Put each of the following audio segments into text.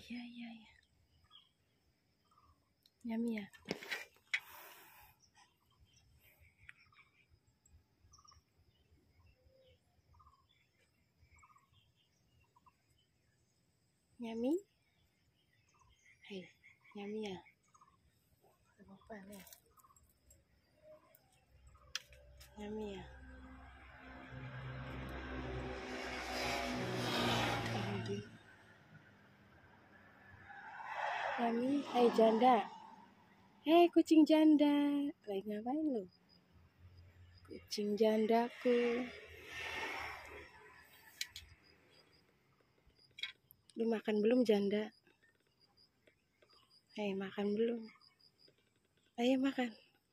Iya. Yummy ya. Yummy. Hey, yummy ya. Apa nih? Yummy ya. Yummy. Hai janda. Hei kucing janda. Lagi ngapain lu? Kucing jandaku. Lu makan belum janda? Hei makan belum? Ayo makan.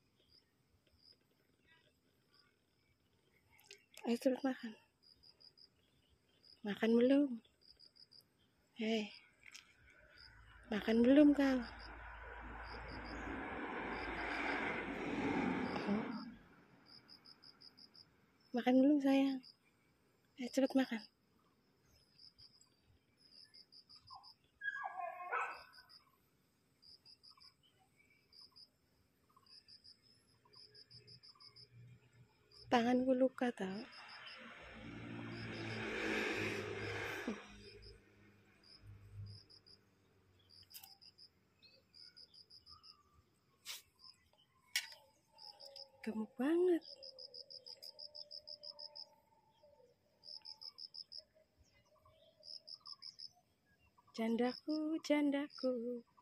Ayo terus makan. Makan belum? Hei. Makan belum kau? Makan belum sayang? Ayo cepet makan. Tanganku luka tau. Gemuk banget. Jandaku, jandaku.